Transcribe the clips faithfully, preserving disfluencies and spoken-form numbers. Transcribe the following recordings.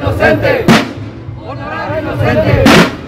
inocente! ¡Honorable inocente!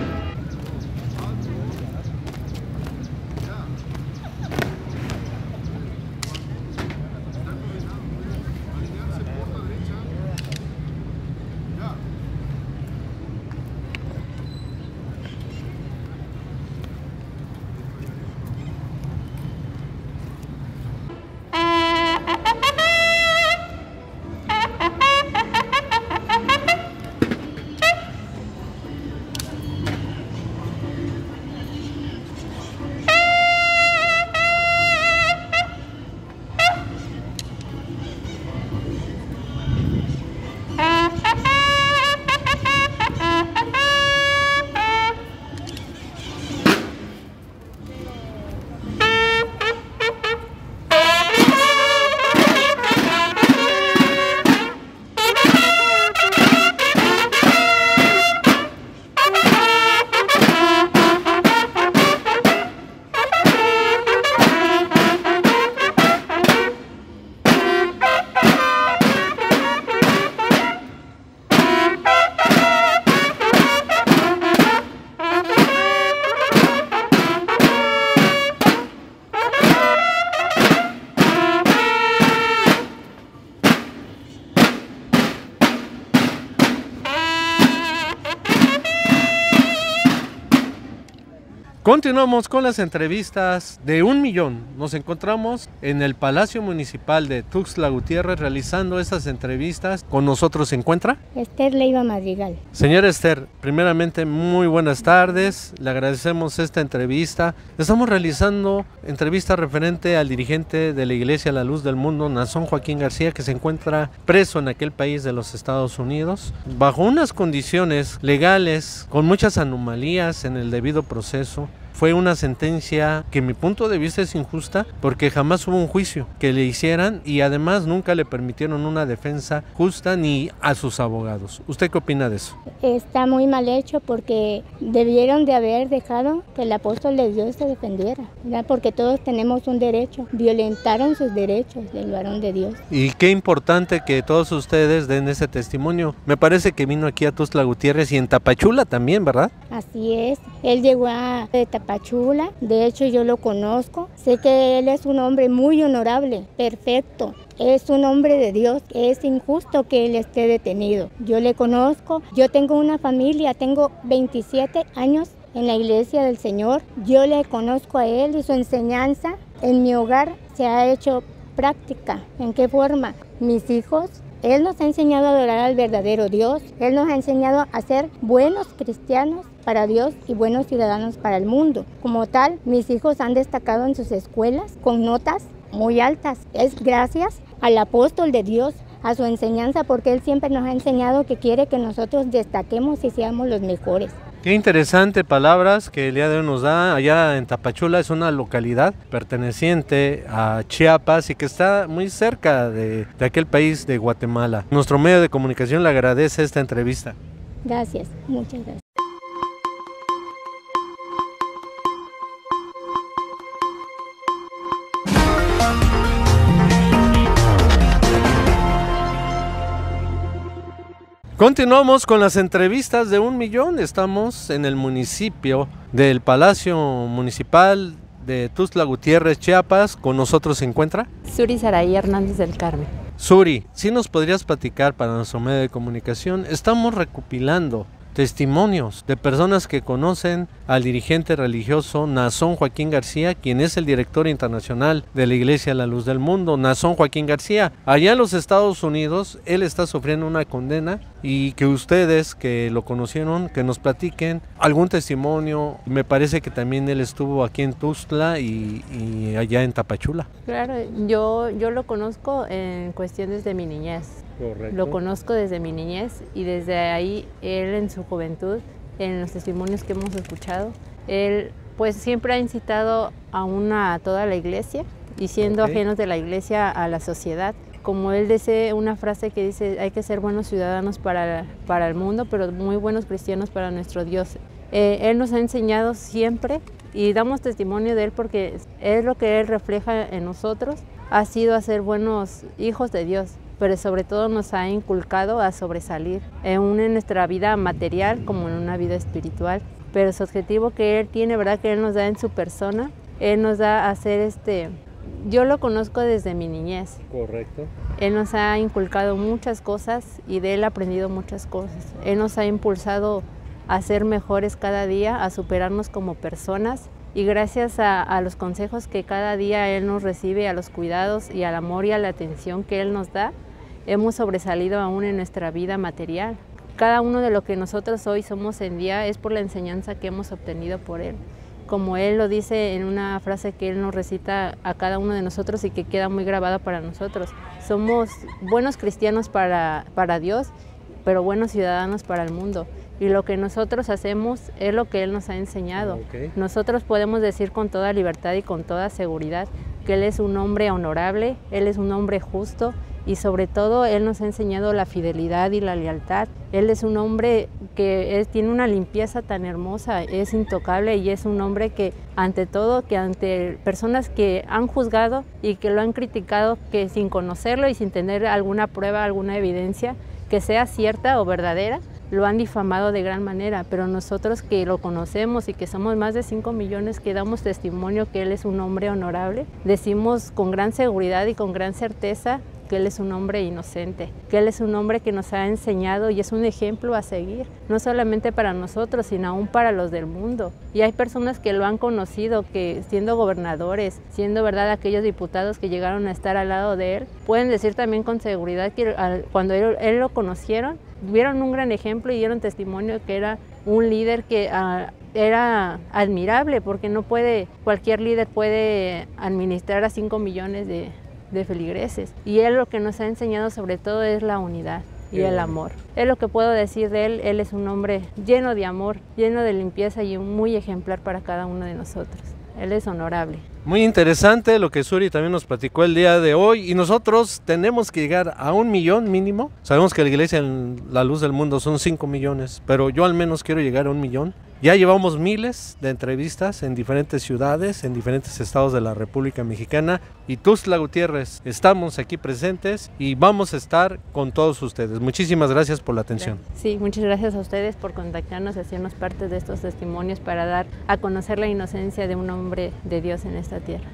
Continuamos con las entrevistas de un millón. Nos encontramos en el Palacio Municipal de Tuxtla Gutiérrez realizando estas entrevistas. Con nosotros se encuentra Esther Leiva Madrigal. Señora Esther, primeramente muy buenas tardes, le agradecemos esta entrevista. Estamos realizando entrevista referente al dirigente de la Iglesia La Luz del Mundo, Naasón Joaquín García, que se encuentra preso en aquel país de los Estados Unidos, bajo unas condiciones legales, con muchas anomalías en el debido proceso. Fue una sentencia que en mi punto de vista es injusta porque jamás hubo un juicio que le hicieran y además nunca le permitieron una defensa justa ni a sus abogados. ¿Usted qué opina de eso? Está muy mal hecho porque debieron de haber dejado que el apóstol de Dios se defendiera, ¿verdad? Porque todos tenemos un derecho. Violentaron sus derechos del varón de Dios. Y qué importante que todos ustedes den ese testimonio. Me parece que vino aquí a Tuxtla Gutiérrez y en Tapachula también, ¿verdad? Así es. Él llegó a de Tapachula, de hecho yo lo conozco. Sé que él es un hombre muy honorable, perfecto. Es un hombre de Dios, es injusto que él esté detenido. Yo le conozco, yo tengo una familia, tengo veintisiete años en la iglesia del Señor. Yo le conozco a él y su enseñanza en mi hogar se ha hecho práctica. ¿En qué forma? Mis hijos, él nos ha enseñado a adorar al verdadero Dios. Él nos ha enseñado a ser buenos cristianos para Dios y buenos ciudadanos para el mundo. Como tal, mis hijos han destacado en sus escuelas con notas muy altas. Es gracias al apóstol de Dios, a su enseñanza, porque él siempre nos ha enseñado que quiere que nosotros destaquemos y seamos los mejores. Qué interesante palabras que el día de hoy nos da. Allá en Tapachula es una localidad perteneciente a Chiapas y que está muy cerca de, de aquel país de Guatemala. Nuestro medio de comunicación le agradece esta entrevista. Gracias, muchas gracias. Continuamos con las entrevistas de un millón. Estamos en el municipio del Palacio Municipal de Tuxtla Gutiérrez, Chiapas. Con nosotros se encuentra Suri Saraí Hernández del Carmen. Suri, ¿sí nos podrías platicar para nuestro medio de comunicación? Estamos recopilando testimonios de personas que conocen al dirigente religioso Naasón Joaquín García, quien es el director internacional de la Iglesia La Luz del Mundo. Naasón Joaquín García, allá en los Estados Unidos, él está sufriendo una condena y que ustedes que lo conocieron, que nos platiquen algún testimonio. Me parece que también él estuvo aquí en Tuxtla y, y allá en Tapachula. Claro, yo, yo lo conozco en cuestiones de mi niñez. Correcto. Lo conozco desde mi niñez y desde ahí él en su juventud, en los testimonios que hemos escuchado, él pues siempre ha incitado a, una, a toda la iglesia y siendo okay. ajenos de la iglesia a la sociedad. Como él dice una frase que dice, hay que ser buenos ciudadanos para, para el mundo, pero muy buenos cristianos para nuestro Dios. Eh, él nos ha enseñado siempre y damos testimonio de él porque es lo que él refleja en nosotros, ha sido a ser buenos hijos de Dios. pero sobre todo nos ha inculcado a sobresalir, aún en nuestra vida material como en una vida espiritual. Pero su objetivo que Él tiene, ¿verdad?, que Él nos da en su persona, Él nos da a hacer este... Yo lo conozco desde mi niñez. Correcto. Él nos ha inculcado muchas cosas y de Él he aprendido muchas cosas. Él nos ha impulsado a ser mejores cada día, a superarnos como personas, y gracias a, a los consejos que cada día Él nos recibe, a los cuidados y al amor y a la atención que Él nos da, hemos sobresalido aún en nuestra vida material. Cada uno de lo que nosotros hoy somos en día es por la enseñanza que hemos obtenido por Él. Como Él lo dice en una frase que Él nos recita a cada uno de nosotros y que queda muy grabada para nosotros. Somos buenos cristianos para, para Dios, pero buenos ciudadanos para el mundo. Y lo que nosotros hacemos es lo que Él nos ha enseñado. Okay. Nosotros podemos decir con toda libertad y con toda seguridad que Él es un hombre honorable, Él es un hombre justo, y sobre todo Él nos ha enseñado la fidelidad y la lealtad. Él es un hombre que es, tiene una limpieza tan hermosa, es intocable, y es un hombre que ante todo, que ante personas que han juzgado y que lo han criticado, que sin conocerlo y sin tener alguna prueba, alguna evidencia que sea cierta o verdadera, lo han difamado de gran manera, pero nosotros que lo conocemos y que somos más de cinco millones que damos testimonio que Él es un hombre honorable, decimos con gran seguridad y con gran certeza que Él es un hombre inocente, que Él es un hombre que nos ha enseñado y es un ejemplo a seguir, no solamente para nosotros, sino aún para los del mundo. Y hay personas que lo han conocido, que siendo gobernadores, siendo verdad aquellos diputados que llegaron a estar al lado de Él, pueden decir también con seguridad que cuando Él, él lo conocieron, vieron un gran ejemplo y dieron testimonio que era un líder que uh, era admirable, porque no puede, cualquier líder puede administrar a cinco millones de de feligreses, y Él lo que nos ha enseñado sobre todo es la unidad y el amor. Es lo que puedo decir de Él. Él es un hombre lleno de amor, lleno de limpieza y muy ejemplar para cada uno de nosotros. Él es honorable. Muy interesante lo que Suri también nos platicó el día de hoy, y nosotros tenemos que llegar a un millón mínimo. Sabemos que la iglesia en la luz del mundo son cinco millones, pero yo al menos quiero llegar a un millón. Ya llevamos miles de entrevistas en diferentes ciudades, en diferentes estados de la República Mexicana, y Tuxtla Gutiérrez, estamos aquí presentes y vamos a estar con todos ustedes. Muchísimas gracias por la atención. Sí, muchas gracias a ustedes por contactarnos y hacernos parte de estos testimonios para dar a conocer la inocencia de un hombre de Dios en esta tierra.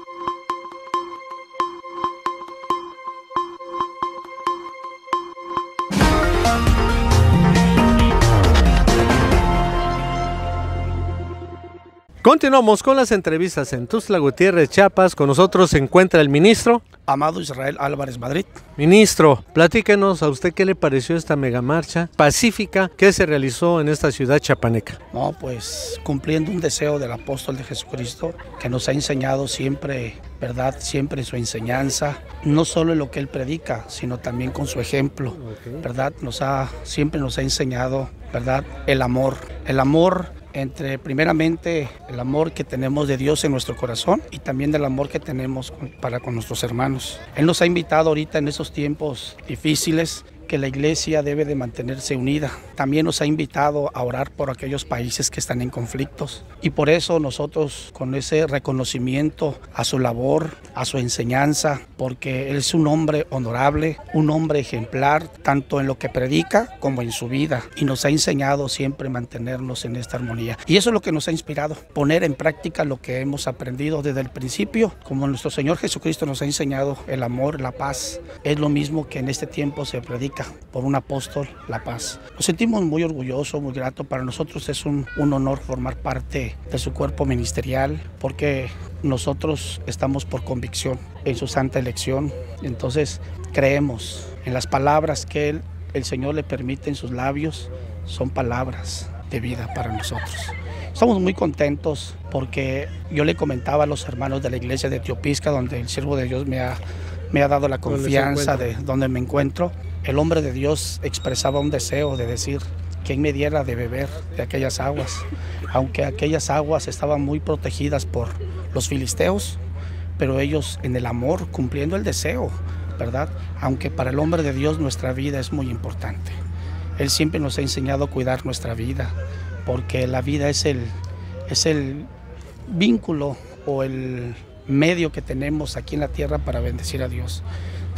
Continuamos con las entrevistas en Tuxtla Gutiérrez, Chiapas. Con nosotros se encuentra el ministro Amado Israel Álvarez Madrid. Ministro, platíquenos a usted qué le pareció esta megamarcha pacífica que se realizó en esta ciudad chiapaneca. No, pues cumpliendo un deseo del apóstol de Jesucristo, que nos ha enseñado siempre, ¿verdad? Siempre su enseñanza, no solo en lo que Él predica, sino también con su ejemplo, okay. ¿Verdad? Nos ha, siempre nos ha enseñado, ¿verdad? El amor, el amor entre primeramente el amor que tenemos de Dios en nuestro corazón y también del amor que tenemos para con nuestros hermanos. Él nos ha invitado ahorita en esos tiempos difíciles que la iglesia debe de mantenerse unida. También nos ha invitado a orar por aquellos países que están en conflictos, y por eso nosotros, con ese reconocimiento a su labor, a su enseñanza, porque Él es un hombre honorable, un hombre ejemplar, tanto en lo que predica como en su vida, y nos ha enseñado siempre mantenernos en esta armonía. Y eso es lo que nos ha inspirado, poner en práctica lo que hemos aprendido desde el principio, como nuestro Señor Jesucristo nos ha enseñado el amor, la paz. Es lo mismo que en este tiempo se predica por un apóstol, la paz. Nos sentimos muy orgullosos, muy gratos. Para nosotros es un, un honor formar parte de su cuerpo ministerial, porque nosotros estamos por convicción en su santa elección. Entonces creemos en las palabras que él, el Señor le permite en sus labios, son palabras de vida para nosotros. Estamos muy contentos porque yo le comentaba a los hermanos de la iglesia de Teopisca, donde el siervo de Dios me ha, me ha dado la confianza de donde me encuentro. El hombre de Dios expresaba un deseo de decir: ¿quién me diera de beber de aquellas aguas? Aunque aquellas aguas estaban muy protegidas por los filisteos, pero ellos en el amor, cumpliendo el deseo, ¿verdad? Aunque para el hombre de Dios nuestra vida es muy importante. Él siempre nos ha enseñado a cuidar nuestra vida, porque la vida es el, es el vínculo o el medio que tenemos aquí en la tierra para bendecir a Dios.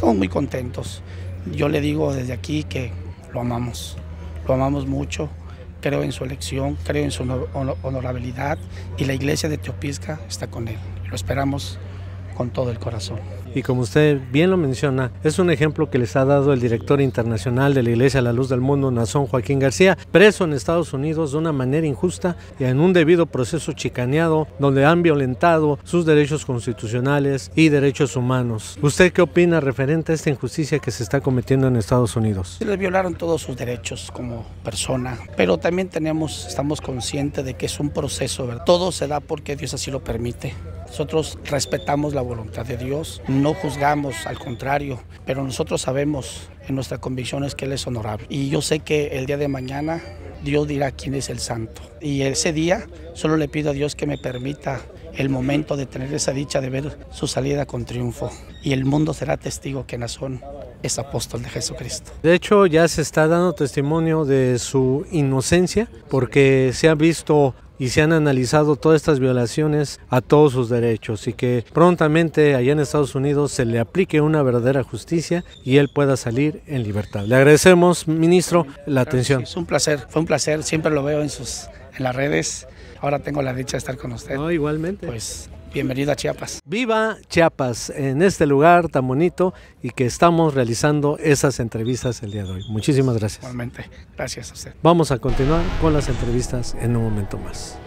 estamos muy contentos. Yo le digo desde aquí que lo amamos, lo amamos mucho, creo en su elección, creo en su honorabilidad y la iglesia de Teopisca está con él. Lo esperamos con todo el corazón. Y como usted bien lo menciona, es un ejemplo que les ha dado el director internacional de la Iglesia La Luz del Mundo, Nazón Joaquín García, preso en Estados Unidos de una manera injusta y en un debido proceso chicaneado, donde han violentado sus derechos constitucionales y derechos humanos. ¿Usted qué opina referente a esta injusticia que se está cometiendo en Estados Unidos? Les violaron todos sus derechos como persona, pero también tenemos, estamos conscientes de que es un proceso, ¿verdad? Todo se da porque Dios así lo permite. Nosotros respetamos la voluntad de Dios, no juzgamos, al contrario, pero nosotros sabemos en nuestra convicción es que Él es honorable. Y yo sé que el día de mañana Dios dirá quién es el santo. Y ese día solo le pido a Dios que me permita el momento de tener esa dicha de ver su salida con triunfo. Y el mundo será testigo que Nazón es apóstol de Jesucristo. De hecho, ya se está dando testimonio de su inocencia porque se ha visto y se han analizado todas estas violaciones a todos sus derechos y que prontamente allá en Estados Unidos se le aplique una verdadera justicia y él pueda salir en libertad. Le agradecemos, ministro, la atención. Es un placer, fue un placer, siempre lo veo en, sus, en las redes, ahora tengo la dicha de estar con usted. No, igualmente. Pues bienvenido a Chiapas. Viva Chiapas, en este lugar tan bonito y que estamos realizando esas entrevistas el día de hoy. Muchísimas gracias. Igualmente, gracias a usted. Vamos a continuar con las entrevistas en un momento más.